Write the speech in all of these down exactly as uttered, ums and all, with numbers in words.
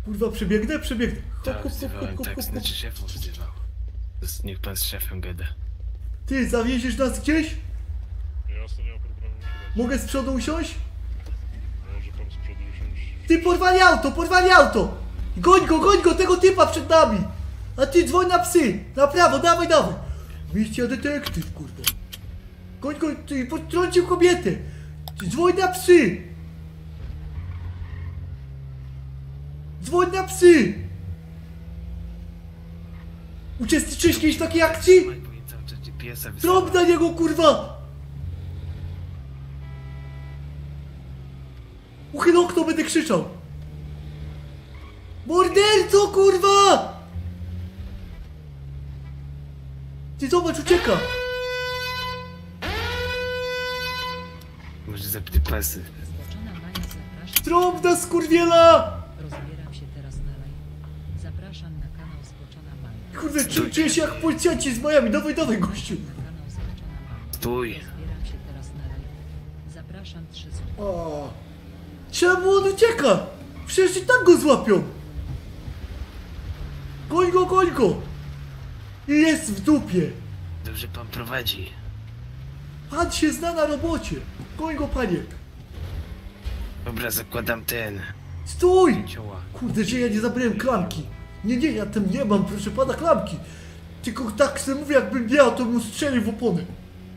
Kurwa, przebiegnę, przebiegnę. Hop, Tak, hop, hop, wzywałem, hop, hop, tak, hop, hop. znaczy szefów wzywał. To jest- Niech pan z szefem gada. Ty, zawieziesz nas gdzieś? Jasne, nie ma problemu. Siadać. Mogę z przodu usiąść? Może pan z przodu usiąść. Ty, porwali auto, porwali auto! Goń go, goń go, tego typa przed nami! A ty dzwoń na psy! Na prawo, dawaj, dawaj! Misja detektyw, kurwa. Goń go, ty potrącił kobietę! Ty dzwoń na psy! Dzwoń na psy! Uczestniczyłeś kiedyś w takiej akcji? Trzymaj, bo im cały czas G P S-a Trąb wysyła. na niego, kurwa! Uchyl okno, będę krzyczał! Morderco, kurwa! Ty zobacz, ucieka! Może zapyty pasy. Zboczona Maja zapraszam. Trąb na skurwiela! Rozbieram się teraz na live. Zapraszam na kanał Zboczona Maja. Kurde, czu- czuję się jak policjanci z Miami, dawaj, dawaj, gościu! Na kanał Zboczona Maja. Stój. Rozbieram się teraz na live. Zapraszam trzy zł. O. Czemu on ucieka? Przecież i tak go złapią! Goń go, goń go! I jest w dupie! Dobrze pan prowadzi. Pan się zna na robocie! Goń go, panie! Dobra, zakładam ten. Stój! Cioła. Kurde, że ja nie zabrałem klamki. Nie, nie, ja tam nie mam, proszę pana, klamki. Tylko tak sobie mówię, jakbym miał, to bym strzelił w opony.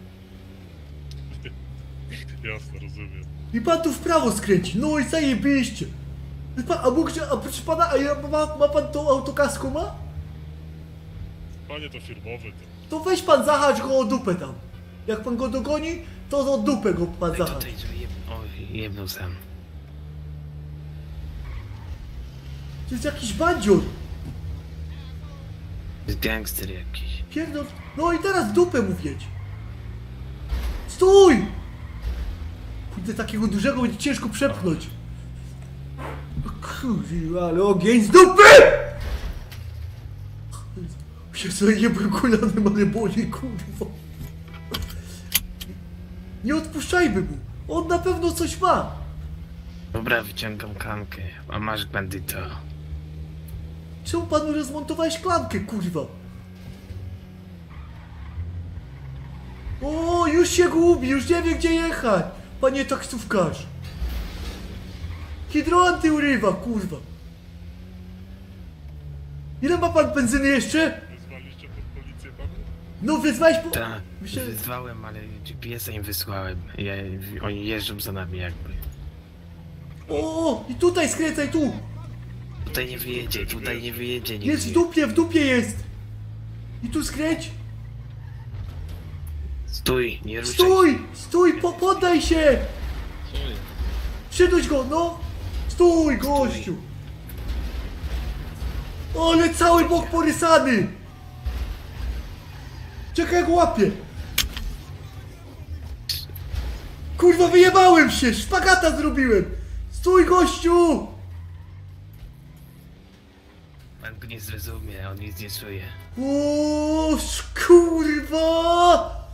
Jasne, rozumiem. I pan tu w prawo skręci. No i zajebiście. Pan, a mógł, a proszę pana, a ja, ma, ma pan tą autokasko, ma? Panie to firmowy, to. To weź pan zahacz go o dupę tam. Jak pan go dogoni, to o dupę go pan Ej, zahacz. tutaj, żeby jeb... Oj, jebnął sam. To jest jakiś bandzior. Jest gangster jakiś. Pierdol. No i teraz w dupę mu wjedź. Stój! Kurde, takiego dużego będzie ciężko przepchnąć. Kurde, ale ogień z dupy! Ja sobie jebłem kolanem, ale boli, kurwa. Nie odpuszczajmy mu. On na pewno coś ma. Dobra, wyciągam klamkę. A masz bandyto. Czemu panu rozmontowałeś klamkę, kurwa? O, już się gubi, już nie wie gdzie jechać. Panie taksówkarz. Hydranty urywa, kurwa. Ile ma pan benzyny jeszcze? Wyzwaliście pod policję panu? No wezwałeś po... Tak, Myślę- wyzwałem, ale G P S-a im wysłałem. Ja, oni jeżdżą za nami jakby. O, i tutaj skręcaj, tu. Tutaj nie wyjedzie, tutaj nie wyjedzie nigdzie. Jest w dupie, w dupie jest. I tu skręć. Stój, nie ruszaj. Stój, stój, po, poddaj się. Przyduć go, no. Stój, gościu. Ale cały bok porysany. Czekaj, go łapię. Kurwa, wyjebałem się, szpagata zrobiłem. Stój, gościu. Pan go nie zrozumie, on nic nie czuje. O, kurwa.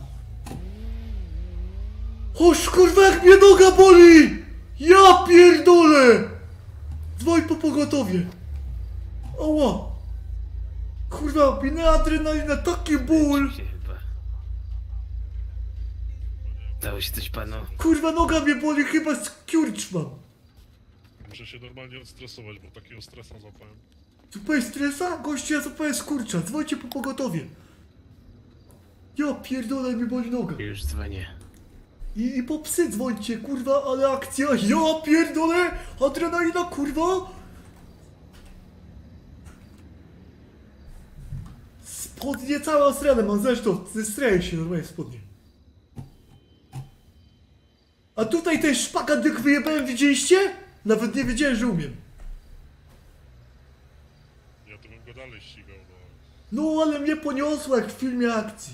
O, kurwa, jak mnie noga boli. Ja pierdolę. Dzwoń po pogotowie. Oła. Kurwa, minę adrenalina, taki ból. Się chyba. Stało się coś panu? Kurwa, noga mnie boli, chyba skurcz mam. Muszę się normalnie odstresować, bo takiego stresa złapałem. Zupę stresa? Gościu, ja zupę skurcza. Dzwońcie po pogotowie. Ja pierdolę, mi boli noga. Już dzwonię. I, I po psy dzwońcie, kurwa, ale akcja. Ja pierdolę, adrenalina, kurwa. Spodnie całe osrane mam, zresztą zestreję się normalnie w spodnie. A tutaj ten szpagat jak wyjebałem, widzieliście? Nawet nie wiedziałem, że umiem. Ja to bym go dalej ścigał, bo... No ale mnie poniosło jak w filmie akcji.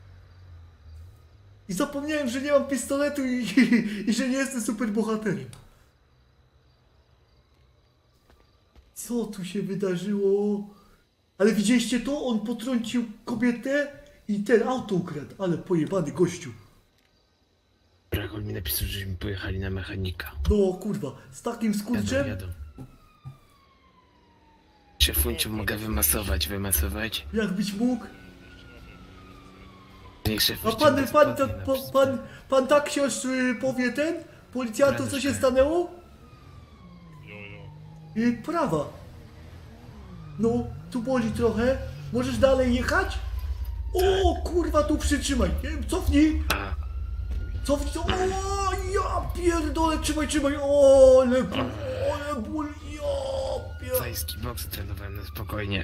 I zapomniałem, że nie mam pistoletu i, i, i że nie jestem super bohaterem. Co tu się wydarzyło? Ale widzieliście to? On potrącił kobietę i ten auto ukradł. Ale pojebany gościu. Brak, on mi napisał, żeśmy pojechali na mechanika. No kurwa, z takim Jadą, skurczem. jadą. Szefunciu, mogę wymasować, wymasować? Jakbyś mógł. Niech szef A ściąga pan, pan, spodnie pan, na pan, wszystko. pan, pan tak się y, powie ten? Policjantom co się stanęło? Jo, jo. I prawa. No, tu boli trochę. Możesz dalej jechać? O, kurwa, tu przytrzymaj. Nie, cofnij. A, Cofnij. O, ja pierdolę, trzymaj, trzymaj. O, ale ból, ale ból, ja pierdolę. tajski boks trenowałem na spokojnie.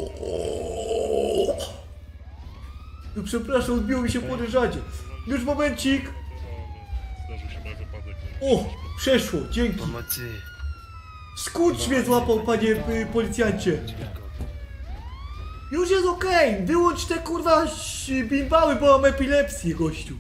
No, przepraszam, odbiło mi się podejrzanie. Już momencik. Ale zdarzył się mały wypadek. O, przeszło, dzięki. Pomocy. Skurcz mnie złapał, panie y, policjancie. Już jest okej, wyłącz te kurwa ś- bimbały, bo mam epilepsję, gościu.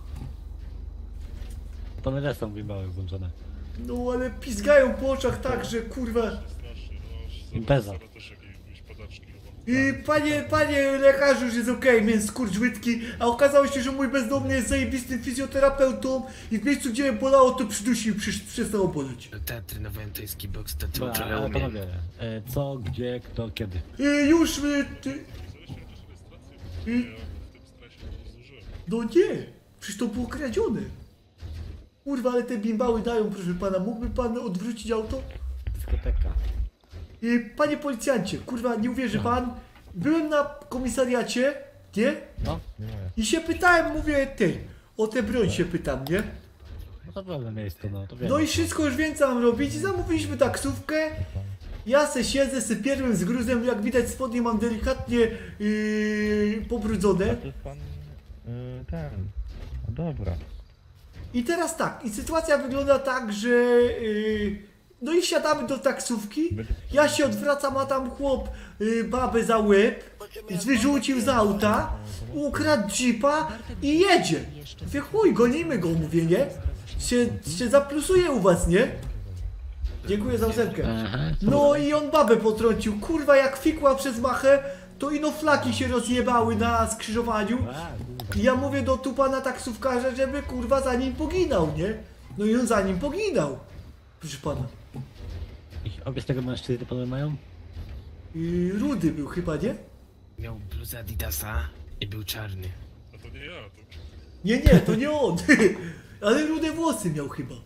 To my są bimbały włączone. No ale pizgają po oczach tak, że kurwa... Strasznie, no. Impreza. Zaraz też jakieś padaczki chyba. I panie, panie lekarzu, już jest okej, miałem skurcz łydki, a okazało się, że mój bezdomny jest zajebistym fizjoterapeutą i w miejscu, gdzie mnie bolało, to przydusił i przy- przestało boleć. No tak, trenowałem tajski boks, to Dobra, trochę ale umiem. panowie, e, co, gdzie, kto, kiedy? I już... Y, ty, Ja w tym stresie to zużyłem. no nie, przecież to było kradzione. Kurwa, ale te bimbały dają, proszę pana, mógłby pan odwrócić auto? Dyskoteka. I panie policjancie, kurwa, nie uwierzy pan, byłem na komisariacie, nie? No, I się pytałem, mówię, ty, o tę broń się pytam, nie? no to pewne miejsce, no to wiem. No i wszystko już wiem, co mam robić i zamówiliśmy taksówkę. Ja se siedzę, se pierłem z gruzem, jak widać spodnie mam delikatnie yy, pobrudzone. To jest pan... Yy, ten... No dobra. I teraz tak, i sytuacja wygląda tak, że... Yy, no i siadamy do taksówki, ja się odwracam, a tam chłop yy, babę za łeb, wyrzucił z auta, ukradł jeepa i jedzie. Mówię, chuj, gonimy go, mówię, nie? Się, się zaplusuje u was, nie? Dziękuję za ósemkę. No i on babę potrącił, kurwa, jak fikła przez machę, to ino flaki się rozjebały na skrzyżowaniu. A, kurwa. I ja mówię do tu pana taksówkarza, żeby kurwa za nim poginał, nie? No i on za nim poginał. Proszę pana. I obie z tego mężczyzny panowie mają? I rudy był chyba, nie? Miał bluzę Adidasa i był czarny. A to nie ja, to... Nie, nie, to nie on. Ale rude włosy miał chyba.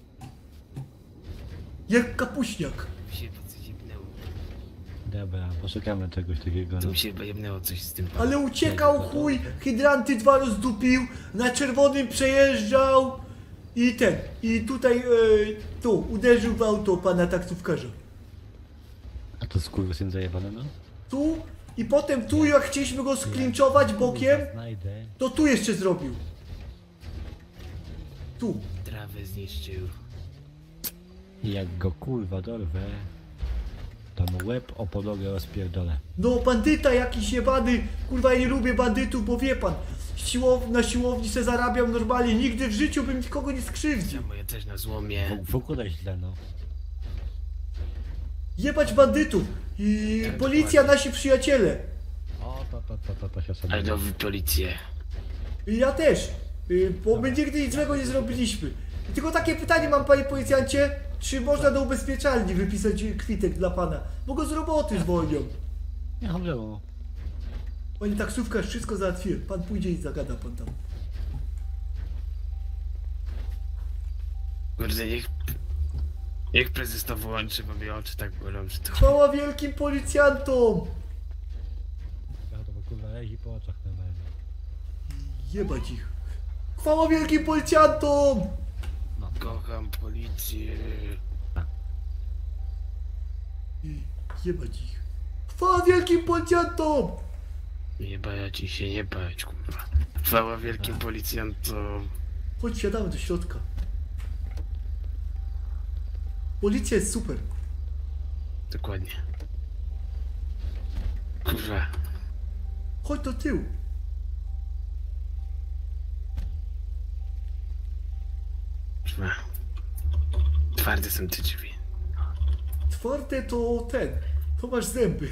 Jak kapuśniak. Mi się chyba coś jebnęło. Dobra, poszukamy czegoś takiego. To No. mi się chyba jebnęło coś z tym. Ale uciekał chuj, hydranty dwa rozdupił, na czerwonym przejeżdżał i ten, i tutaj, e, tu, uderzył w auto pana taksówkarza. A to skurwysyn zajebany, no? Tu i potem tu, jak chcieliśmy go sklinczować bokiem, Znajdę. to tu jeszcze zrobił. Tu. Trawę zniszczył. I jak go kurwa dorwę, to mu łeb o podłogę rozpierdolę. No bandyta jakiś jebany, kurwa ja nie lubię bandytów, bo wie pan, siłow, na siłowni se zarabiam normalnie, nigdy w życiu bym nikogo nie skrzywdził. Ja moje też na złomie. W ogóle źle, no. Jebać bandytów i Tak, policja, dokładnie. nasi przyjaciele. O, to, to, to, to, to się sobie... Ale nowy policję. I ja też, y, bo my nigdy nic złego nie zrobiliśmy. I tylko takie pytanie mam, panie policjancie, czy można do ubezpieczalni wypisać kwitek dla pana, bo go z roboty zwolnią. Nie mam no. Panie taksówkarz, wszystko załatwiłem, pan pójdzie i zagada pan tam. Kurde, niech... Niech prezes to wyłączy, bo mi oczy tak bolą, że to... Chwała wielkim policjantom! Ja to bo kurwa lezi po oczach normalnie. Jebać ich. Chwała wielkim policjantom! Kocham policję. I jebać ich. Chwała wielkim policjantom! Nie bać i się nie bać, kurwa. Chwała wielkim policjantom. Chodź, siadamy do środka. Policja jest super. Dokładnie. Kurwa. Chodź do tyłu. Kurwa. Twarde są te drzwi. Twarde to ten. To masz zęby.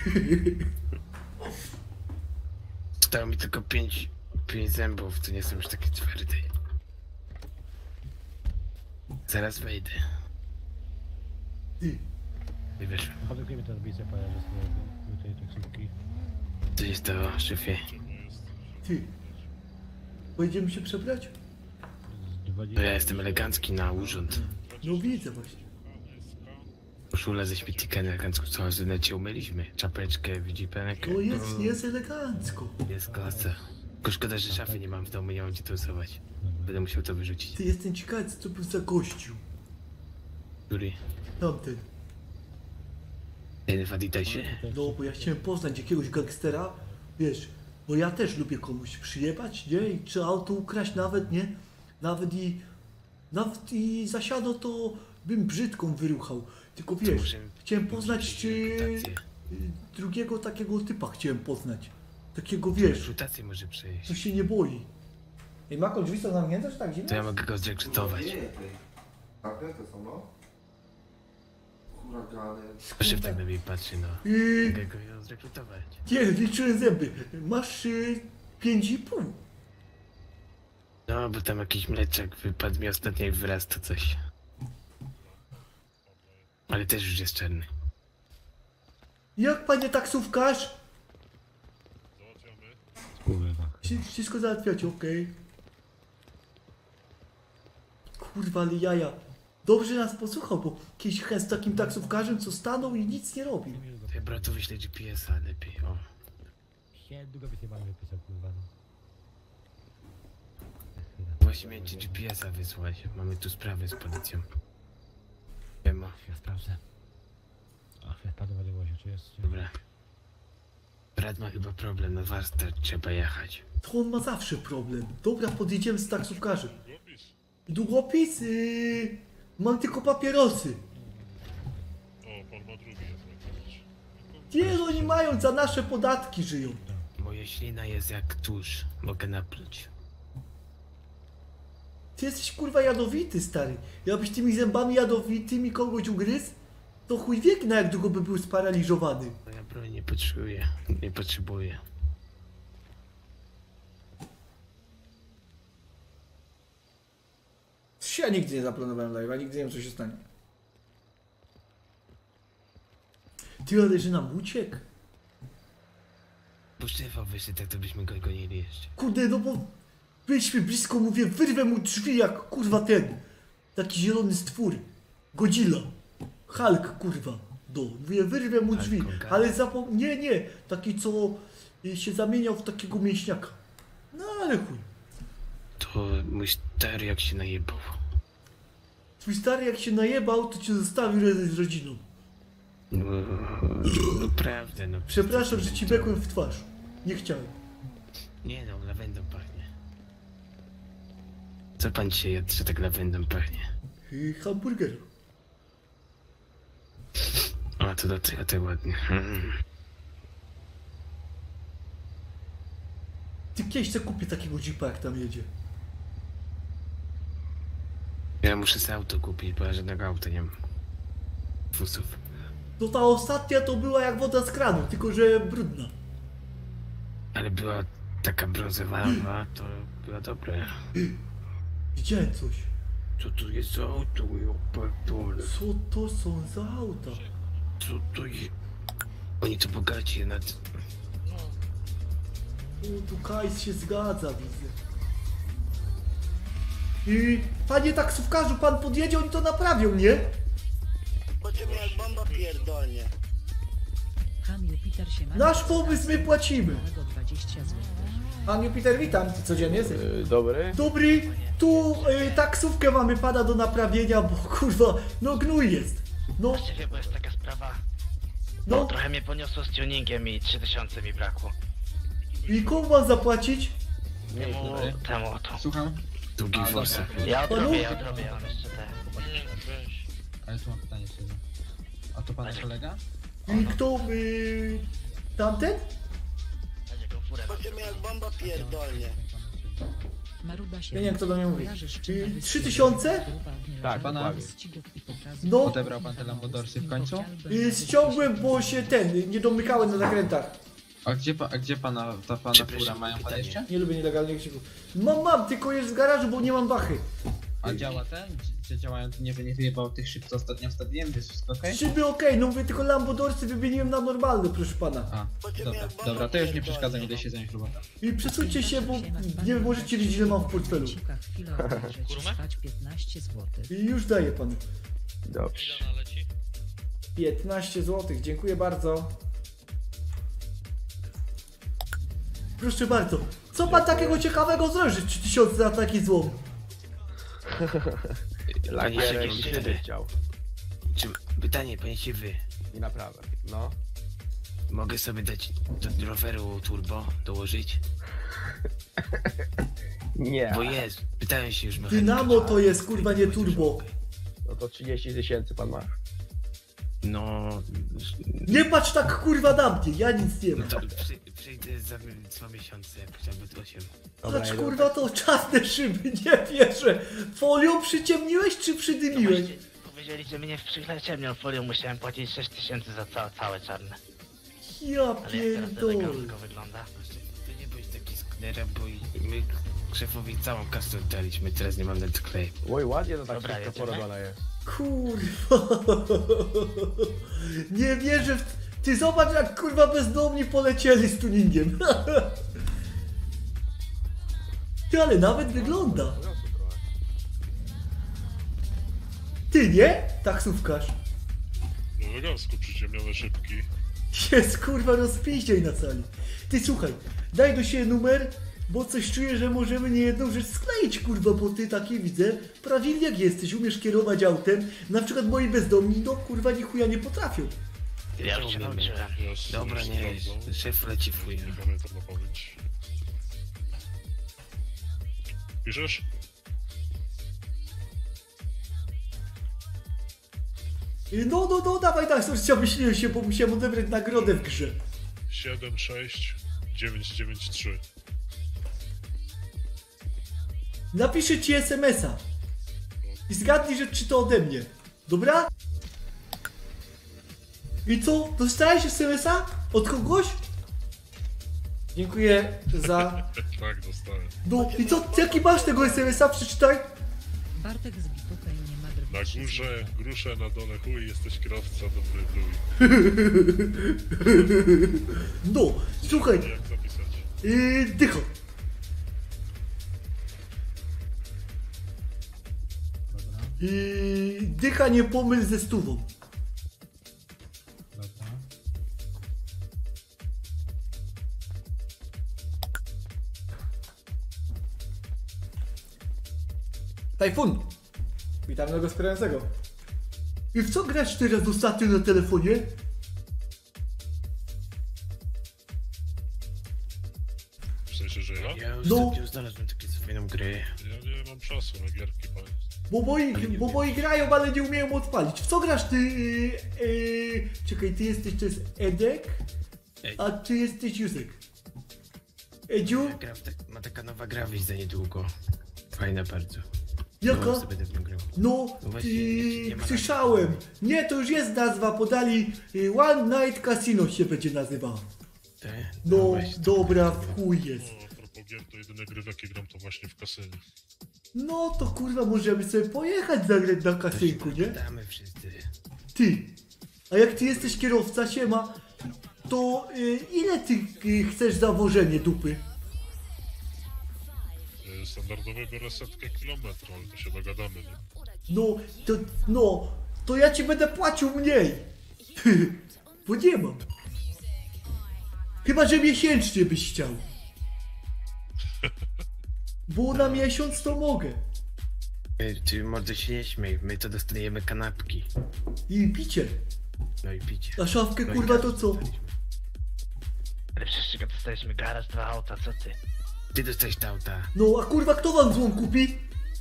Zostało mi tylko pięć, pięć zębów, to nie są już takie twarde. Zaraz wejdę. Ty. Nie wiesz, Podejdziemy tę odbicę pana ze swojego, do tej taksówki. co się stało, szefie? Ty. Pojedziemy się przebrać? Z dwadzieścia... To ja jestem elegancki na urząd. No widzę właśnie. Koszula ze śmietnika elegancko, co z necie umyliśmy. Czapeczkę, widzi panek? To jest, jest elegancko. Jest klasa. Tylko szkoda, że szafy nie mam w domu, nie mam gdzie to usuwać. Będę musiał to wyrzucić. Ty, jestem ciekawy, co to był za gościu. Który? Tamten. Ten w Adidasie? No, bo ja chciałem poznać jakiegoś gangstera, wiesz, bo ja też lubię komuś przyjebać, nie? I czy auto ukraść nawet, nie? Nawet i... Nawet i zasiado to bym brzydką wyruchał. Tylko wiesz, może- chciałem poznać czy... Reputację. drugiego takiego typa chciałem poznać. Takiego, wiesz, Reputację może przejść. co się nie boi. I Mako, drzwi są zamknięte, czy tak zimno? To ja mogę go zrekrutować. Zamknięte są, no. Huragany. Szef tak na mnie patrzy, no. I... Mogę go zrekrutować. Nie, liczyłem zęby. Masz y, pięć i pół. No, bo tam jakiś mleczek wypadł mi ostatnio jak wyrasta coś. Ale też już jest czarny. Jak, panie taksówkarz? Załatwiamy. Kurwa. Wszy- Wszystko załatwiacie, okej. Kurwa, ale jaja. Dobrze nas posłuchał, bo kiedyś chęt z takim taksówkarzem, co stanął i nic nie robił. To ja bratu wyślę G P S a lepiej, o. Ja długo by nie pan wypisał, kurwa. No. Właśnie miałem ci G P S a wysłać. Mamy tu sprawę z policją. Siema. Ja sprawdzę. Ach, ja panu wiadomość, czy jest... Dobra. Brat ma chyba problem na warsztat, trzeba jechać. To on ma zawsze problem. Dobra, podjedziemy z taksówkarzem. Długopis. Długopis? Yy, mam tylko papierosy. O, pan ma drugi, jak powiedzieć. Nie, no oni mają, za nasze podatki żyją. Moja ślina jest jak tusz. Mogę napluć. Ty jesteś kurwa jadowity, stary. Jakbyś tymi zębami jadowitymi kogoś ugryzł, to chuj wie na jak długo by był sparaliżowany. Moja broń nie potrzebuje. Nie potrzebuję. Ja nigdy nie zaplanowałem live'a, nigdy nie wiem, co się stanie. Ty, ale że nam uciekł? Bo szefa wyszedł, tak to byśmy go gonili jeszcze. Kurde, no bo byliśmy blisko, mówię, wyrwę mu drzwi jak kurwa ten. Taki zielony stwór. Godzilla. Hulk, kurwa. Do. Mówię, wyrwę mu drzwi. Hulk Hogan. Ale zapom... Nie, nie. Taki, co y, się zamieniał w takiego mięśniaka. No ale chuj. To mój stary jak się najebał. Twój stary jak się najebał, to cię zostawił razem z rodziną. No, no prawda, no. Przepraszam, że ci bekłem w twarz. Nie chciałem. Nie no, lawendą pachnie. Co pan dzisiaj jadł, że tak lawendą pachnie? Y, hamburger. A to do ja to ładnie. Mm. Ty kiedyś co kupię takiego jeepa, jak tam jedzie. Ja muszę sobie auto kupić, bo ja żadnego auta nie mam. Fusów. No ta ostatnia to była jak woda z kranu, tylko że brudna. Ale była taka brązowa, to była dobra. Widziałem coś. Co tu jest za auto, opatole? Co to są za auta? Co to jest? Oni to bogaci nad... O, tu Kajs się zgadza, widzę. I panie taksówkarzu, pan podjedzie, oni to naprawią, nie? Pociąg jak bomba pierdolnie. Han Jupiter się ma. Nasz pomysł, my płacimy. dwadzieścia złotych. Pan Jupiter, witam. Ty codziennie jesteś? Dobry. Dobry, tu y, taksówkę mamy pana do naprawienia, bo kurwa, no gnój jest. No, Właściwie, bo jest taka sprawa. No, no, trochę mnie poniosło z tuningiem i trzy tysiące mi brakło. i komu mam zapłacić? Temu, temu oto. Słucham? Długi forsach. Ja odrobię, Panu? ja odrobię, ja mam jeszcze te. Ale tu mam pytanie jedno. A to pana kolega? I kto, y, tamten? Będzie go furę. Pociąg jak bomba pierdolnie. Maruda się. Ja nie wiem, kto do mnie mówi. Kojarzysz, Y, czy na trzy wyspie tysiące? grupa ogniwa Tak, pana- wyścigów i pokazów? No, Odebrał pan te Lambodorsy w końcu? y, ściągłem, bo się ten, nie domykałem na zakrętach. A gdzie, pa, a gdzie pana, ta pana Przepraszam, fura mają pan pytanie. jeszcze? Nie lubię nielegalnych krzyków. Mam, mam, tylko jest w garażu, bo nie mam wachy. A działa ten? Czy działają, nie, nie wyjebał tych szyb, co ostatnio wstawiłem? Jest wszystko okej? Szyby okej, no mówię, tylko Lambodorsy wymieniłem na normalne, proszę pana. A, dobra, dobra, to już nie przeszkadza mi do siedzenia robota. I przesuńcie się, bo nie możecie wiedzieć, ile mam w portfelu. Szuka chwilę obejrzeć, spać piętnaście złotych. I już daję panu. Dobrze. piętnaście złotych, dziękuję bardzo. Proszę bardzo, co pan takiego ciekawego zrobi? trzy tysiące za taki złom. Panie Lakierek Szyby, siebie chciał. czy, pytanie, panie Szyby. I naprawę. No. Mogę sobie dać do roweru turbo dołożyć? Nie. Bo jest, pytałem się już mechanika. Dynamo to jest, kurwa, nie turbo. No to trzydzieści tysięcy pan ma. No... Nie patrz tak, kurwa, na mnie, ja nic nie No mam. to przy, przyjdę za dwa miesiące, chciałby osiem. Patrz, kurwa, to czarne szyby, nie wierzę. Folią przyciemniłeś czy przydymiłeś? Powiedzieli, że mnie w ciemnią folią musiałem płacić sześć tysięcy za ca całe czarne. Ja Ale jak teraz pierdolę. elegancko wygląda. To nie bądź taki sknera, bo i my szefowi całą kasę oddaliśmy, teraz nie mam na to kleju. Oj, ładnie to tak Dobra, wszystko jedziemy? porobione jest. Kurwa. Nie wierzę w... Ty zobacz, jak kurwa bezdomni polecieli z tuningiem. Ty, ale nawet wygląda. Ty nie? Taksówkarz. No elegancko przyciemnione szybki. Jest kurwa rozpiździej na sali. Ty słuchaj, daj do siebie numer, bo coś czuję, że możemy niejedną rzecz skleić, kurwa, bo ty taki widzę, prawilniak jesteś, umiesz kierować autem, na przykład moi bezdomni, no kurwa, ni chuja nie potrafią. Ja już się nauczyłem. Ja sobie Dobra, nie, sprawdzam. szef leci fuj. Nie pamiętam na pamięć. Piszesz? No, no, no, dawaj tak, sorry, zamyśliłem się, bo musiałem odebrać nagrodę w grze. siedem sześć dziewięć dziewięć trzy. Napiszę ci es em es a i zgadnij, że czy to ode mnie, dobra? I co, dostałeś es em es a? Od kogoś? Dziękuję za... Tak, dostałem. No i co, jaki masz tego es em es a? Przeczytaj. Bartek z bitupej nie ma Na drwić. górze grusze, na dole chuj, jesteś kierowca, dobry bluj. No, słuchaj, Jak zapisać? yy, dycho. Dobra, Yy, dycha nie pomyl ze stówą. dobra. Tajfun. Witam nowego wspierającego. I w co grać teraz ostatnio na telefonie? W sensie, że ja? Ja No. ostatnio znalazłem takie fajną grę. Ja nie mam czasu na gierki, panie. Bo moi, bo moi grają, ale nie umieją odpalić. W co grasz ty? Yy, yy, czekaj, ty jesteś, to jest Edek, Ej. a ty jesteś Józek. Edziu? Gra w tak, ma taka nowa gra wyjść za niedługo. Fajna bardzo. Jaka? No, sobie będę grał. No, No właśnie, yy, nie ma słyszałem. Nie, to już jest nazwa, podali yy, One Night Casino się będzie nazywał. Te? No, właśnie, to dobra, będzie w chuj jest. No, a propos gier, to jedyne gry, w jakie gram, to właśnie w kasynie. No to kurwa, możemy sobie pojechać zagrać na To się kasynku, nie? pogadamy wszyscy. Ty, a jak ty jesteś kierowca, siema, to yy, ile ty yy, chcesz zawożenie dupy? Y, Standardowo biorę setkę kilometrów, ale to się dogadamy, nie? No, to, no, to ja ci będę płacił mniej. Bo nie mam. Chyba, że miesięcznie byś chciał. Bo na miesiąc to mogę. Ej, ty mordo się nie śmiej, my to dostajemy kanapki. I picie. No i picie. A szafkę No i kurwa to gaz co? dostaliśmy. Ale przecież go dostaliśmy garaż, dwa auta, co ty? Ty dostałeś te auta. No, a kurwa kto wam złom kupi?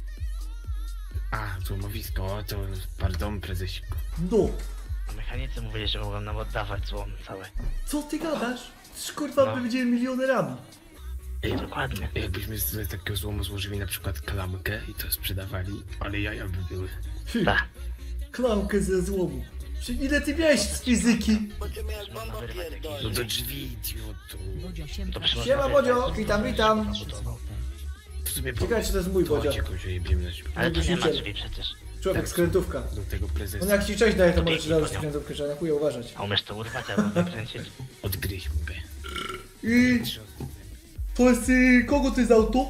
A, złomowisko, o to pardon prezesiku. No, A mechanicy mówili, że mogą nam oddawać złom całe. co ty gadasz? Przecież kurwa No. będziemy milionerami. Ej, dokładnie. Jakbyśmy z takiego złomu złożyli na przykład klamkę i to sprzedawali, ale jaja by były. Tak. Klamkę ze złomu. Czy ile ty miałeś z fizyki? Będziemy jak bomba No pierdolnie. do drzwi, idiotu. Bodzio się To przy- Siema Bodzio, witam, witam. W sobie Ciekawe, czy to jest mój Chodźcie, podział. kończę jebiemy na śmierć. Ale tu nie ma Myślicie? drzwi przecież. Człowiek, Tak. skrętówka. Do tego prezesa. On jak ci cześć daje, to Obiegnij możesz dać po nią. skrętówkę, trzeba na chuja uważać. A umiesz to urwać albo wykręcić? Odgryź mu B. I... To jest... y, kogo to jest auto?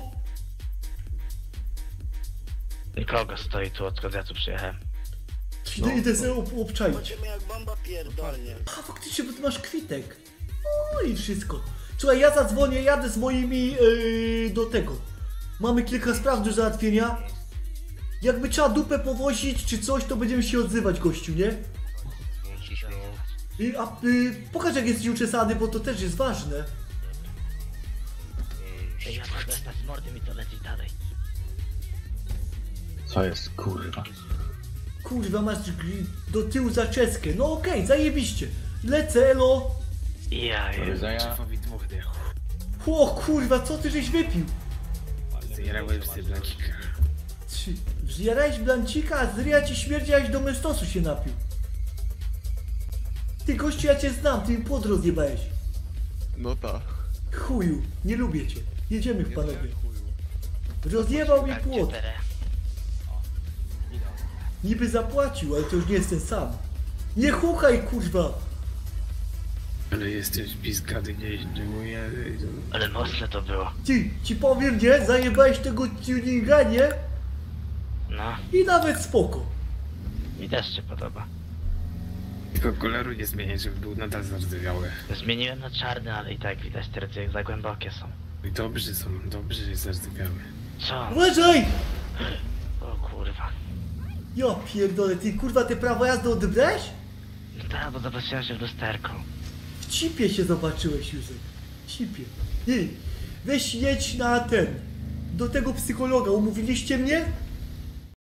Nikogo stoi tu, odkąd ja tu przyjechałem. Idę, idę sobie ob obczaić. Chodzimy jak bomba pierdolnie. A faktycznie, bo ty masz kwitek. No i wszystko. Słuchaj, ja zadzwonię, jadę z moimi yy, do tego. Mamy kilka spraw do załatwienia. Jakby trzeba dupę powozić czy coś, to będziemy się odzywać, gościu, nie? No się śmiało. I, a, y, pokaż jak jesteś uczesany, bo to też jest ważne. Ej, ja to bez z mordy mi to leci dalej. Co jest, kurwa? Kurwa, masz gr- do tyłu zaczeskę. No okej, okay, zajebiście. Lecę, elo. Ja, ja. Szefowi dwóch dechów. O kurwa, co ty żeś wypił? Zjarałem sobie blancika. Trzy. Zjarałeś blancika, a zryja ci śmierdziałeś do mestosu się napił. Ty gościu, ja cię znam, ty mi płot rozjebałeś. No tak. Chuju, nie lubię cię. Jedziemy w panowie. Rozjebał mi płot. Niby zapłacił, ale to już nie jestem sam. Nie chuchaj, kurwa! Ale jesteś bliskady, nie, nie mówię. Ale mocne to było. Ty, ci powiem, nie? Zajebałeś tego tuninga, nie? No, I nawet spoko. mi też się podoba. Tylko koloru nie zmienię, żeby był nadal zardzewiały. Zmieniłem na czarny, ale i tak widać te rdzenie za głębokie są. I dobrze są, dobrze jest zardzewiały. Co? Uważaj! O kurwa. Ja pierdolę, ty kurwa te prawo jazdy odebrałeś? No tak, bo zobaczyłem się w lusterku. W cipie się zobaczyłeś, Józef. W cipie. Ty, weź jedź na ten. Do tego psychologa, umówiliście mnie?